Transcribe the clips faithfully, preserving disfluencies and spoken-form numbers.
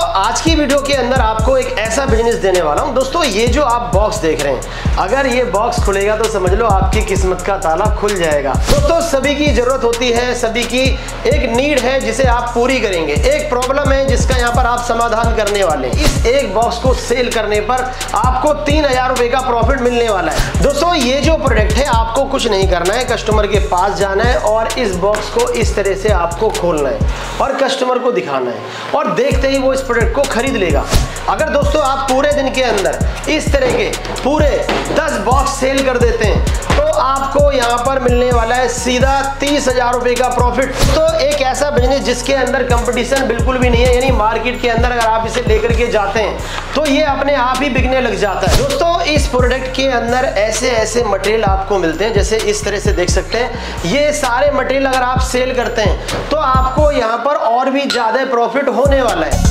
आज की वीडियो के अंदर आपको एक ऐसा बिजनेस देने वाला हूं। दोस्तों ये जो आप बॉक्स देख रहे हैं, अगर ये बॉक्स खुलेगा तो समझ लो आपकी किस्मत का ताला खुल जाएगा। दोस्तों सभी की जरूरत होती है, सभी की एक नीड है जिसे आप पूरी करेंगे, एक प्रॉब्लम है जिसका यहाँ पर आप समाधान करने वाले हैं। इस एक बॉक्स को सेल करने पर आपको तीन हजार रुपए का प्रॉफिट मिलने वाला है। दोस्तों ये जो प्रोडक्ट है आपको कुछ नहीं करना है, कस्टमर के पास जाना है और इस बॉक्स को इस तरह से आपको खोलना है और कस्टमर को दिखाना है और देखते ही वो इस प्रोडक्ट को खरीद लेगा। अगर दोस्तों आप पूरे दिन के अंदर इस तरह के पूरे दस बॉक्स सेल कर देते हैं तो आपको यहाँ पर मिलने वाला है सीधा तीस हजार रुपए का प्रॉफिट। तो एक ऐसा बिजनेस जिसके अंदर कंपटीशन बिल्कुल भी नहीं है, यानी मार्केट के अंदर अगर आप इसे लेकर के जाते हैं तो ये अपने आप ही बिकने लग जाता है। दोस्तों इस प्रोडक्ट के अंदर ऐसे ऐसे मटेरियल आपको मिलते हैं, जैसे इस तरह से देख सकते हैं। ये सारे मटेरियल अगर आप सेल करते हैं तो आपको यहाँ पर और भी ज्यादा प्रॉफिट होने वाला है।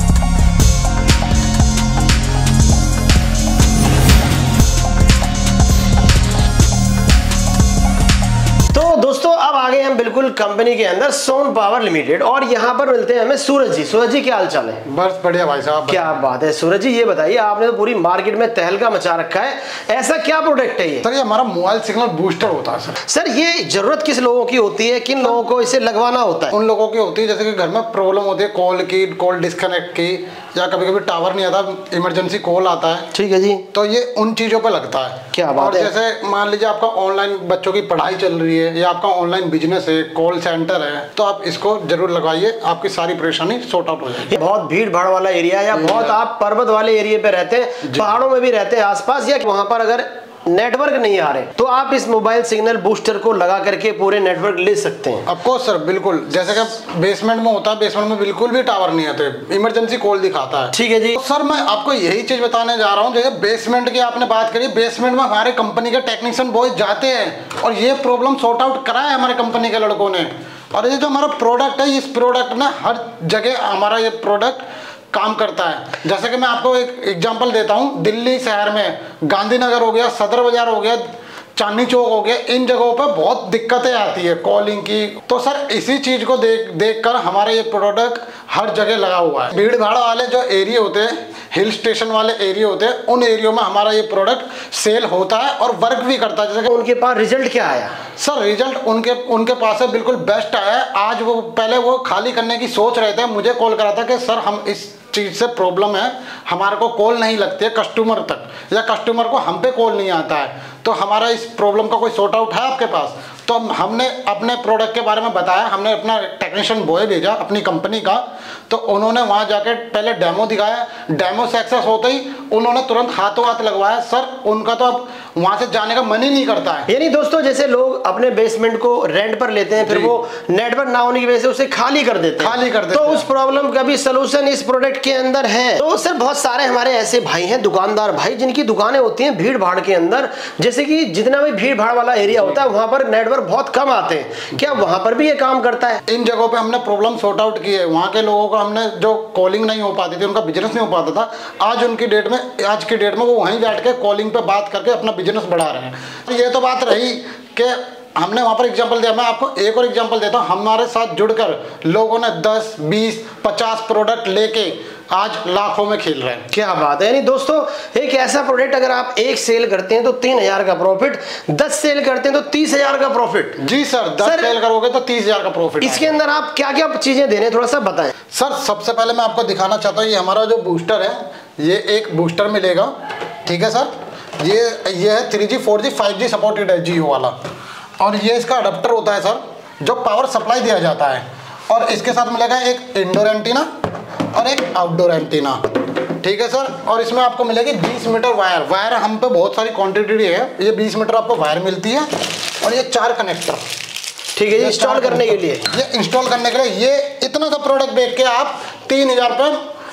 तो दोस्तों अब आ गए हम बिल्कुल कंपनी के अंदर सोन पावर लिमिटेड और यहाँ पर मिलते हैं हमें सूरज जी। सूरज जी क्या हाल चाल है? बस बढ़िया भाई साहब। क्या बात है सूरज जी, ये बताइए आपने तो पूरी मार्केट में तहलका मचा रखा है, ऐसा क्या प्रोडक्ट है ये? सर ये हमारा मोबाइल सिग्नल बूस्टर होता है सर। सर ये जरूरत किस लोगों की होती है, किन लोगों को इसे लगवाना होता है? उन लोगों की होती है जैसे कि घर में प्रॉब्लम होती है कॉल की, कॉल डिस्कनेक्ट की, या कभी कभी टावर नहीं आता, इमरजेंसी कॉल आता है। ठीक है जी। तो ये उन चीजों पे लगता है। क्या बात और है? जैसे मान लीजिए आपका ऑनलाइन बच्चों की पढ़ाई चल रही है या आपका ऑनलाइन बिजनेस है, कॉल सेंटर है, तो आप इसको जरूर लगवाइए, आपकी सारी परेशानी सॉर्ट आउट हो जाएगी। बहुत भीड़ भाड़ वाला एरिया है या बहुत आप पर्वत वाले एरिया पे रहते हैं, पहाड़ों में भी रहते हैं आसपास, या वहां पर अगर नेटवर्क नहीं आ रहे तो आप इस मोबाइल सिग्नल बूस्टर को लगा करके पूरे नेटवर्क ले सकते हैं। ऑफकोर्स सर, बिल्कुल। जैसे कि बेसमेंट में होता है, बेसमेंट में बिल्कुल भी टावर नहीं आते, इमरजेंसी कॉल दिखाता है। ठीक है जी। तो सर मैं आपको यही चीज बताने जा रहा हूँ, जैसे बेसमेंट की आपने बात करी, बेसमेंट में हमारे कंपनी के टेक्नीशियन बॉयज जाते हैं और ये प्रॉब्लम सॉर्ट आउट करा है हमारे कंपनी के लड़कों ने। और ये जो हमारा प्रोडक्ट है, इस प्रोडक्ट में हर जगह हमारा ये प्रोडक्ट काम करता है। जैसे कि मैं आपको एक एग्जांपल देता हूँ, दिल्ली शहर में गांधीनगर हो गया, सदर बाजार हो गया, चांदनी चौक हो गया, इन जगहों पर बहुत दिक्कतें आती है कॉलिंग की। तो सर इसी चीज को देख देख कर हमारा ये प्रोडक्ट हर जगह लगा हुआ है। भीड़ भाड़ वाले जो एरिया होते हैं, हिल स्टेशन वाले एरिया होते हैं, उन एरियो में हमारा ये प्रोडक्ट सेल होता है और वर्क भी करता है। जैसे कि उनके पास रिजल्ट क्या आया? सर रिजल्ट उनके उनके पास है बिल्कुल बेस्ट आया है। आज वो पहले वो खाली करने की सोच रहे थे, मुझे कॉल करा था कि सर हम इस चीज से प्रॉब्लम है, हमारे को कॉल नहीं लगती है कस्टमर तक, या कस्टमर को हम पे कॉल नहीं आता है, तो हमारा इस प्रॉब्लम का कोई सॉर्ट आउट है आपके पास? तो हमने अपने प्रोडक्ट के बारे में बताया, हमने अपना टेक्नीशियन बॉय भेजा अपनी कंपनी का, तो उन्होंने वहां जाके पहले डेमो दिखाया। डेमो सक्सेस होते ही उन्होंने तुरंत हाथों हाथ लगवाया। सर उनका तो अब वहां से जाने का मन ही नहीं करता है। यानी दोस्तों जैसे लोग अपने बेसमेंट को रेंट पर लेते हैं, फिर वो नेटवर्क ना होने की वजह से उसे खाली कर देते हैं खाली कर देते तो हैं। उस प्रॉब्लम का भी सलूशन इस प्रोडक्ट के अंदर है। तो सर बहुत सारे हमारे ऐसे भाई हैं, दुकानदार भाई, जिनकी दुकानें होती हैं भीड़ भाड़ के अंदर, जैसे कि जितना भी भीड़ भाड़ वाला एरिया होता है वहां पर नेटवर्क बहुत कम आते हैं, क्या वहां पर भी ये काम करता है? इन जगहों पे हमने प्रॉब्लम सॉर्ट आउट की है। वहां के लोगों को हमने जो कॉलिंग नहीं हो पाती थी, उनका बिजनेस नहीं हो पाता था, आज उनकी डेट में आज की डेट में वो वहीं बैठ के कॉलिंग पे बात करके अपना बिजनेस बढ़ा रहे हैं। ये तो बात रही कि हमने वहां पर एग्जांपल दिया। मैं आपको एक और एग्जांपल देता हूं। हमारे साथ जुड़कर लोगों ने दस, बीस, पचास प्रोडक्ट लेके आज लाखों में खेल रहे हैं। क्या बात है। यानी दोस्तों एक ऐसा प्रोडक्ट अगर आप एक सेल करते हैं तो तीन हजार का प्रॉफिट, दस सेल करते हैं तो तीस हजार का प्रॉफिट। जी सर, दस सर, सेल करोगे तो तीस हजार का प्रॉफिट। इसके अंदर आप क्या क्या चीजें दे रहे हैं, थोड़ा सा बताएं। सर सबसे पहले मैं आपको दिखाना चाहता हूँ, ये हमारा जो बूस्टर है, ये एक बूस्टर मिलेगा। ठीक है सर, ये ये है three G, four G, five G supported है जियो वाला। और ये इसका अडेप्टर होता है सर, जो पावर सप्लाई दिया जाता है। और इसके साथ मिलेगा एक इंडोर एंटीना और एक आउटडोर एंटीना। ठीक है सर, और इसमें आपको मिलेगी बीस मीटर वायर। वायर हम पे बहुत सारी क्वांटिटी है, ये बीस मीटर आपको वायर मिलती है और ये चार कनेक्टर। ठीक है, ये इंस्टॉल करने के लिए, ये इंस्टॉल करने के लिए ये इतना सा प्रोडक्ट देख के आप तीन हजार रुपये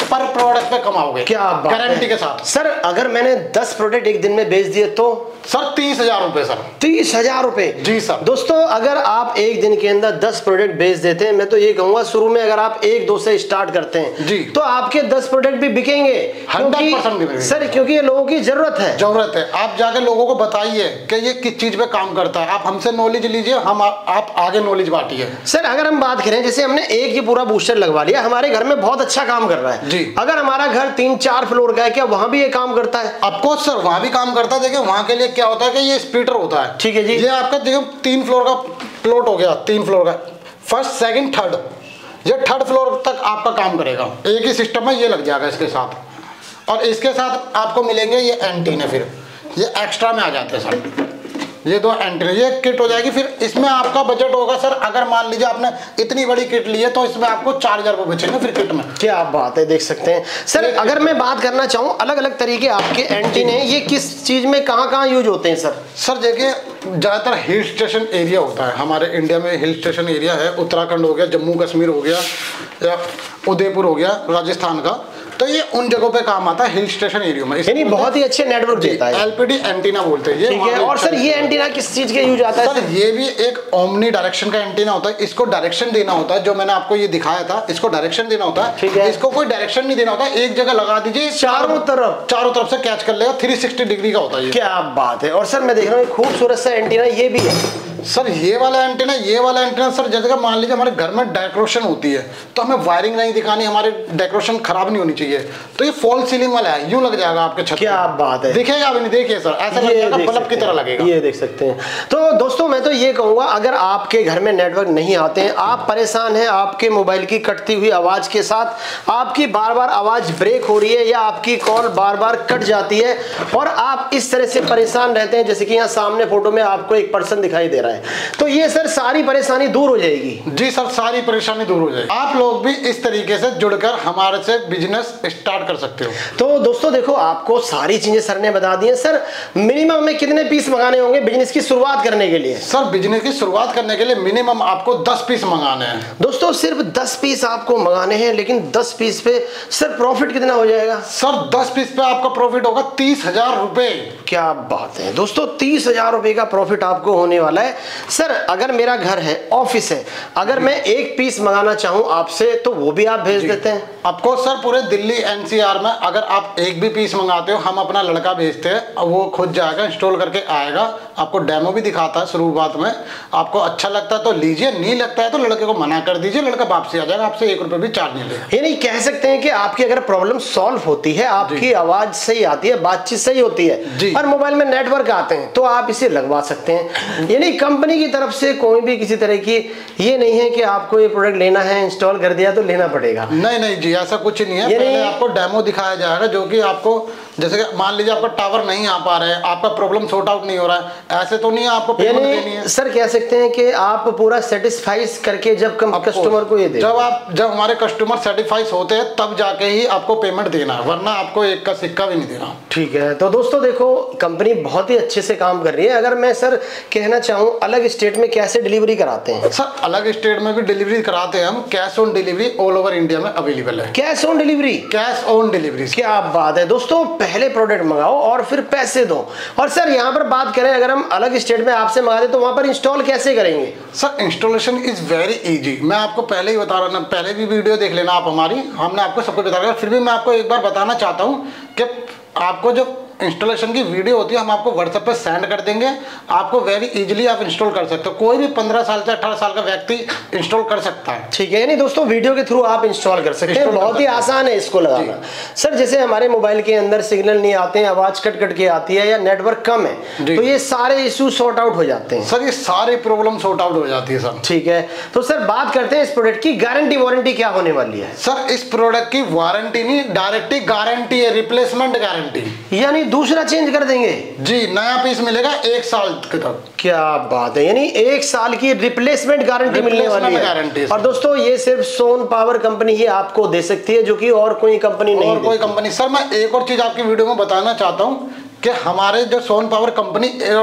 पर प्रोडक्ट पे कमाओगे। क्या बात है, गारंटी के साथ। सर अगर मैंने दस प्रोडक्ट एक दिन में बेच दिए तो सर तीस हजार रुपए सर। तीस हजार रुपए जी सर। दोस्तों अगर आप एक दिन के अंदर दस प्रोडक्ट बेच देते हैं, मैं तो ये कहूंगा शुरू में अगर आप एक दो से स्टार्ट करते हैं जी, तो आपके दस प्रोडक्ट भी बिकेंगे। हंड्रेड परसेंट बिकेंगे सर, क्योंकि ये लोगों की जरूरत है जरूरत है। आप जाके लोगों को बताइए कि ये किस चीज पे काम करता है, आप हमसे नॉलेज लीजिए, हम आ, आप आगे नॉलेज बांटिए। सर अगर हम बात करें, जैसे हमने एक ही पूरा बूस्टर लगवा लिया, हमारे घर में बहुत अच्छा काम कर रहा है जी। अगर हमारा घर तीन चार फ्लोर का है, क्या वहां भी ये काम करता है? ऑफकोर्स सर, वहां भी काम करता है। देखिए वहां के लिए क्या होता है कि ये स्पीटर होता है, ठीक है जी। ये आपका देखो तीन फ्लोर का प्लॉट हो गया, तीन फ्लोर का, फर्स्ट सेकंड थर्ड, ये थर्ड फ्लोर तक आपका काम करेगा। एक ही सिस्टम में ये लग जाएगा इसके साथ, और इसके साथ आपको मिलेंगे ये एंटीने, फिर ये एक्स्ट्रा में आ जाते हैं सर, ये दो एंटीने, ये किट हो जाएगी। फिर इसमें आपका बजट होगा सर, अगर मान लीजिए आपने इतनी बड़ी किट ली है तो इसमें आपको चार हजार रुपये बचेंगे फिर किट में। क्या बात है, देख सकते हैं सर। अगर मैं बात करना चाहूँ, अलग अलग तरीके आपके एंटीने, ये किस चीज में कहाँ कहाँ यूज होते हैं सर? सर देखिए ज़्यादातर हिल स्टेशन एरिया होता है, हमारे इंडिया में हिल स्टेशन एरिया है, उत्तराखंड हो गया, जम्मू कश्मीर हो गया, या उदयपुर हो गया राजस्थान का, तो ये उन जगहों पे काम आता है हिल स्टेशन एरिया में। यानी बहुत ही अच्छे नेटवर्क देता है, एलपीडी एंटीना बोलते हैं ये। ठीक है। और सर ये एंटीना किस चीज के यूज आता है? सर ये भी एक ओमनी डायरेक्शन का एंटीना होता है, इसको डायरेक्शन देना होता है, जो मैंने आपको ये दिखाया था, इसको डायरेक्शन देना होता है। ठीक है। इसको कोई डायरेक्शन नहीं देना होता, एक जगह लगा दीजिए, चारों तरफ चारों तरफ से कैच कर लेगा, थ्री सिक्सटी डिग्री का होता है ये। क्या बात है। और सर मैं देख रहा हूँ खूबसूरत सा एंटीना ये भी है सर। ये वाला एंटीना, ये वाला एंटीना सर, जैसे कि मान लीजिए हमारे घर में डेकोरेशन होती है तो हमें वायरिंग नहीं दिखानी, हमारे डेकोरेशन खराब नहीं होनी चाहिए, तो ये फॉल सीलिंग वाला है, यूं लग जाएगा आपके छत। क्या बात है, दिखेगा भी नहीं, देखिए सर ऐसा लग जाएगा बल्ब की तरह लगेगा, ये देख सकते हैं। तो दोस्तों मैं तो ये कहूंगा, अगर आपके घर में नेटवर्क नहीं आते हैं, आप परेशान हैं आपके मोबाइल की कटती हुई आवाज के साथ, आपकी बार बार आवाज ब्रेक हो रही है या आपकी कॉल बार बार कट जाती है और आप इस तरह से परेशान रहते हैं, जैसे कि यहाँ सामने फोटो में आपको एक पर्सन दिखाई दे रहा है, तो ये सर सारी परेशानी दूर हो जाएगी। जी सर, सारी परेशानी दूर हो जाएगी। आप लोग भी इस तरीके से जुड़कर हमारे से बिजनेस स्टार्ट कर सकते हो। तो दोस्तों देखो, आपको सारी चीजें सर ने बता दी हैं। सर मिनिमम में कितने पीस मंगाने होंगे बिजनेस की शुरुआत करने के लिए? सर बिजनेस की शुरुआत करने के लिए मिनिमम आपको दस पीस मंगाने हैं। दोस्तों सिर्फ दस पीस आपको मंगाने हैं, लेकिन दस पीस पे सर प्रॉफिट कितना हो जाएगा? सर दस पीस पे आपका प्रॉफिट होगा तीस हजार रुपए। क्या बात है दोस्तों, तीस हजार रुपए का प्रॉफिट आपको होने वाला है। सर अगर मेरा घर है, ऑफिस है, अगर मैं एक पीस मंगाना चाहूं आपसे तो वो भी आप भेज देते हैं? आपको सर पूरे दिल्ली एनसीआर में अगर आप एक भी पीस मंगाते हो, हम अपना लड़का भेजते हैं, वो खुद जाएगा इंस्टॉल करके आएगा, आपको डेमो भी दिखाता है शुरुआत में, आपको अच्छा लगता है तो लीजिए, नहीं लगता है तो लड़के को मना कर दीजिए, लड़का वापसी आ जाएगा, आपसे एक रुपए भी चार्ज नहीं लेगा। ये नहीं कह सकते हैं कि आपकी अगर प्रॉब्लम सॉल्व होती है, आपकी आवाज सही आती है, बातचीत सही होती है और मोबाइल में नेटवर्क आते हैं, तो आप इसे लगवा सकते हैं। यानी कंपनी की तरफ से कोई भी किसी तरह की ये नहीं है कि आपको ये प्रोडक्ट लेना है, इंस्टॉल कर दिया तो लेना पड़ेगा। नहीं नहीं जी, ऐसा कुछ नहीं है। पहले आपको डेमो दिखाया जाएगा, जो कि आपको जैसे कि मान लीजिए आपका टावर नहीं आ पा रहा है, आपका प्रॉब्लम सॉर्ट आउट नहीं हो रहा है, ऐसे तो नहीं है आपको पेमेंट देनी है। सर कह सकते हैं कि आप पूरा सेटिस्फाई करके जब कस्टमर को ये दे, जब आप जब हमारे कस्टमर सेटिस्फाई होते हैं तब जाके ही आपको पेमेंट देना है, वरना आपको एक का सिक्का भी नहीं देना। ठीक है। तो दोस्तों देखो, कंपनी बहुत ही अच्छे से काम कर रही है। अगर मैं सर कहना चाहूँ, अलग स्टेट में कैसे डिलीवरी कराते हैं? सर अलग स्टेट में भी डिलीवरी कराते हैं हम, cash on delivery all over India में अवेलेबल है। Cash on delivery? Cash on delivery. क्या बात है दोस्तों, पहले प्रोडक्ट मंगाओ और फिर पैसे दो। और सर यहाँ पर बात करें, अगर हम अलग स्टेट में आपसे मंगाते तो वहां पर इंस्टॉल कैसे करेंगे? Sir installation is very easy, मैं आपको पहले ही बता रहा हूँ, पहले भी वीडियो देख लेना आप हमारी, हमने आपको सब कुछ बता दिया, फिर भी मैं आपको एक बार बताना चाहता हूँ कि आपको जो इंस्टॉलेशन की वीडियो होती है हम आपको व्हाट्सएप पे सेंड कर देंगे, आपको वेरी इजीली आप इंस्टॉल कर सकते हो, कोई भी पंद्रह साल से अठारह साल का व्यक्ति इंस्टॉल कर सकता है। ठीक है, नहीं दोस्तों वीडियो के थ्रू आप इंस्टॉल कर सकते हैं, बहुत ही आसान है इसको लगाना। सर जैसे हमारे मोबाइल के अंदर सिग्नल नहीं आते हैं, आवाज कट कट के आती है या नेटवर्क कम है, तो ये सारे इशू सॉर्ट आउट हो जाते हैं। सर ये सारी प्रॉब्लम सॉर्ट आउट हो जाती है सर। ठीक है, तो सर बात करते हैं इस प्रोडक्ट की गारंटी वारंटी क्या होने वाली है? सर इस प्रोडक्ट की वारंटी नहीं, डायरेक्ट गारंटी है, रिप्लेसमेंट गारंटी, यानी दूसरा चेंज कर देंगे जी, नया पीस मिलेगा एक साल तक। क्या बात है, यानी एक साल की रिप्लेसमेंट गारंटी मिलने वाली है। गारंटी। और दोस्तों ये सिर्फ सोन पावर कंपनी ही आपको दे सकती है, जो कि और कोई कंपनी नहीं और कोई कंपनी। सर मैं एक और चीज आपकी वीडियो में बताना चाहता हूँ कि हमारे जो सोन पावर कंपनी और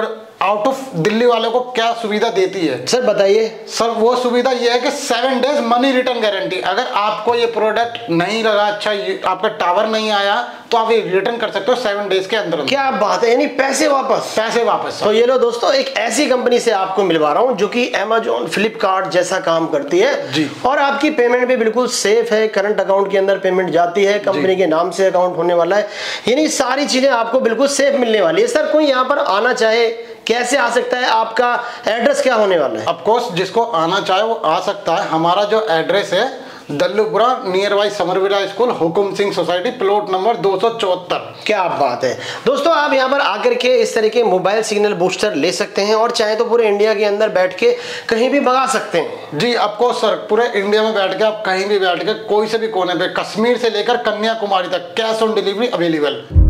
आउट ऑफ दिल्ली वाले को क्या सुविधा देती है। सर बताइए। सर वो सुविधा ये है कि seven days money return guarantee. अगर आपको ये प्रोडक्ट नहीं लगा अच्छा, आपका टावर नहीं आया, तो आप ये रिटर्न कर सकते हो सेवन डेज के अंदर। क्या बात है, यानी पैसे वापस। पैसे वापस। तो ये लो दोस्तों, एक ऐसी कंपनी से आपको मिलवा रहा हूँ जो कि अमेजोन, फ्लिपकार्ट जैसा काम करती है जी, और आपकी पेमेंट भी बिल्कुल सेफ है। करंट अकाउंट के अंदर पेमेंट जाती है, कंपनी के नाम से अकाउंट होने वाला है, यानी सारी चीजें आपको बिल्कुल सेफ मिलने वाली है। सर कोई यहाँ पर आना चाहे कैसे आ सकता है? आपका एड्रेस क्या होने वाला है? ऑफ कोर्स जिसको आना चाहे वो आ सकता है। हमारा जो एड्रेस है Dallupura, near by Summervilla school, Hukum Singh society, plot number दो सौ चौहत्तर। क्या बात है दोस्तों, आप यहाँ पर आकर के इस तरह के मोबाइल सिग्नल बूस्टर ले सकते हैं और चाहे तो पूरे इंडिया के अंदर बैठ के कहीं भी मंगा सकते हैं। जी आपको सर पूरे इंडिया में बैठ के आप कहीं भी बैठ के कोई से भी कोने पे, कश्मीर से लेकर कन्याकुमारी तक कैश ऑन डिलीवरी अवेलेबल।